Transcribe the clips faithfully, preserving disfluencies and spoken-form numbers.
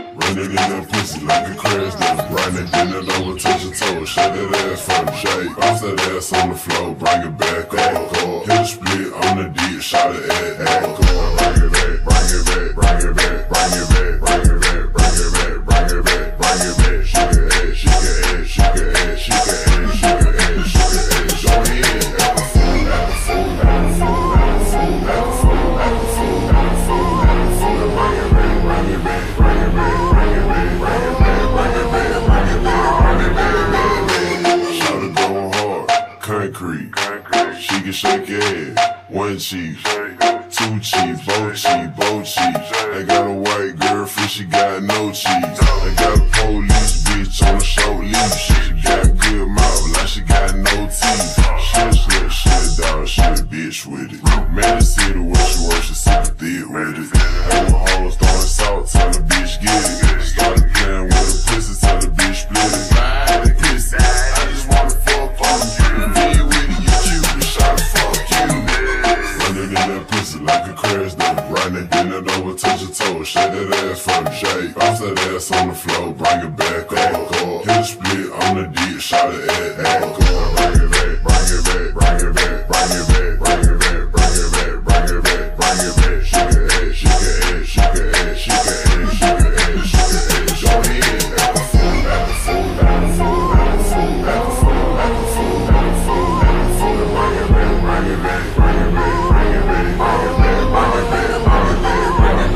Running in that pussy like a crash dump. Grinding, bend it over, touch your toes. Shake that ass from the shake. Bounce that ass on the floor, bring it back up. Hit a split on the D, shot it at ass. Bring it back, bring it back, bring it back, bring it back, bring it back, bring it back, bring it back, bring it back. Shake it ass, shake it ass, shake it ass, shake it ass, shake it ass, shake it ass. Go ahead, act a fool, act a fool, act a fool, act a fool, act a fool, act a fool, act a fool, act a fool. Bring it back, bring it back, bring it back, bring it back, bring it back, bring it back, bring it back, bring it back. Shout it going hard, concrete. She can shake your ass, one cheek, two cheeks, both cheeks, both cheeks. I got a white girlfriend, she got no cheeks. I got a police bitch on a short leash. She got good mouth, like she got no teeth. Shit, shit, shit, dog, shit, bitch with it. Man, the city where she works, she super thick with it. Hey, with hoes throwing salt, tell the bitch get it. Started playing with the pussy, tell the bitch split it. Ride the pussy, I just wanna fuck you. Be with it, you cute, shot to fuck you. Running in that pussy like a crash dump. Grinding, bend it over, touch your toes. Shake that ass from the shake. Bounce that ass on the floor, bring it back up. Hit a split on the D, shot it at ass. Bring it back, bring it back, bring it back, bring it back, bring it back, bring it back, bring it back, bring it back. Shake it ass, shake it ass, shake it ass, shake it ass, shake it ass, shake it ass. Go ahead, act a fool, act a fool, act a fool, act a fool, act a fool, act a fool, act a fool, act a fool. Bring it back, bring it back, bring it back, bring it back, bring it back, bring it back, bring it back, bring it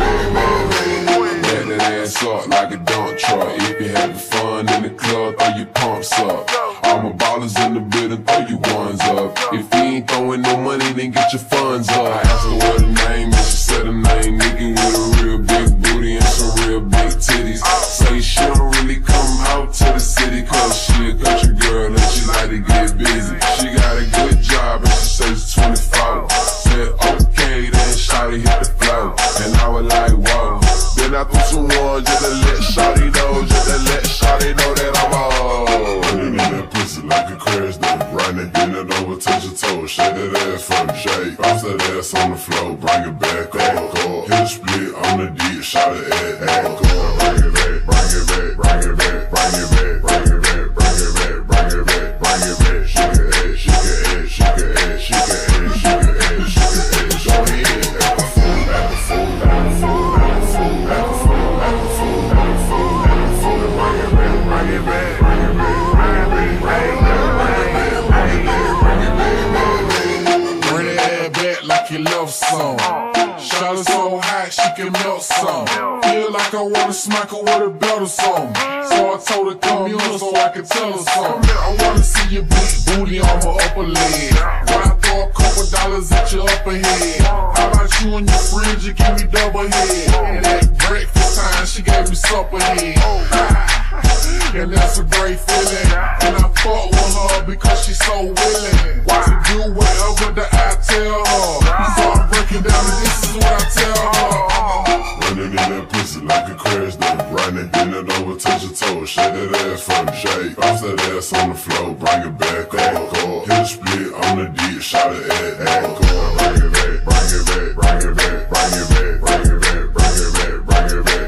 back. Back that ass up like a dump truck. If you having fun in the club, throw your pumps up. All my ballers in the building, throw your ones up. If you ain't throwing no money, then get your funds up. I asked her what her name is, she said her name Nikki with a real big booty and some real big titties. Say she don't really come out to the city, cause she a country girl and she like to get busy. She got a good job and she says she's twenty-four. Said okay, then shawty hit the floor. And I was like, whoa. Then I threw some ones just to let shawty know, just to let shawty know that I'm old. Running in that pussy like a crash dump. Grinding, bend it over, touch your toes. Shake that ass from the shake. Bounce that ass on the floor, bring it back up. Hit a split on the D, shot it at ass. Bring it back, bring it back, bring it back, bring it back, bring it back, bring it back, bring it back, bring it back. Shake it ass, shake it ass, shake it ass, shake it ass, shake it ass, shake it ass. Go ahead, act a fool, act a fool, act a fool, act a fool, act a fool, act a fool, act a fool, act a fool. Bring it back, bring it back, bring it back, bring it back, bring it back, bring it back, bring it back, bring it back, bring it back. Bring that back like you love some. Shot her so hot she can melt some. Feel like I wanna smack her with a belt or something. So I told her come here so I can tell her something. I wanna see your big booty on my upper leg. Why throw a couple dollars at your upper head? How about you and your friends, you give me double head? And at breakfast time she gave me supper head. And that's a great feeling. And I fuck with her because she's so willing to do whatever that I tell her. So I'm breaking down and this is what I tell her. Running in that pussy like a crash dump. Grinding, bend it over, touch your toes. Shake that ass from the shake. Bounce that ass on the floor, bring it back up. Hit a split on the D, shot it at ass. Bring it back, bring it back, bring it back, bring it back, bring it back, bring it back, bring it back.